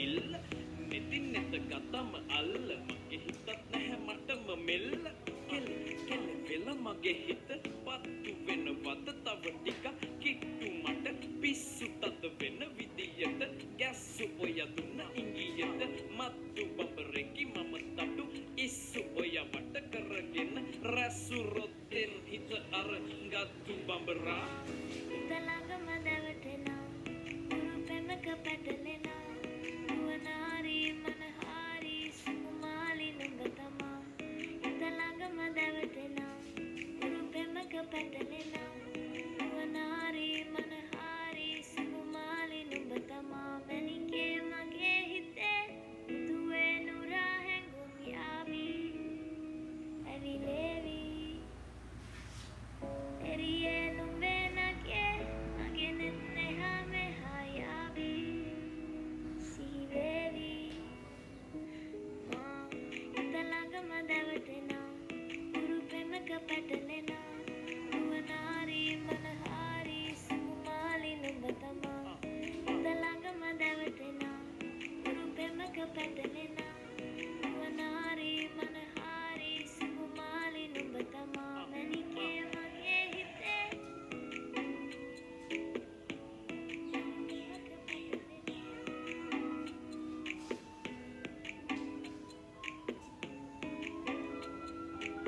ඉල්ල නෙතින් නෙත ගතම අල්ල මගේ හිතත් නැහැ මටම මෙල්ල කෙල කෙල වෙල මගේ හිත පත්තු වෙනවද තව ටික කිට්ටු මට පිස්සු තද වෙන විදියට ගැස්සු ඔය දුන්න ඉංගියට මත්තු බබරෙකි මම තටු ඉස්සු ඔය වට කරගෙන රැසු රොත්තෙන් හිත අර ගත්තු බඹරා තලඟම දැවටෙනා උරු පෙමක පැටල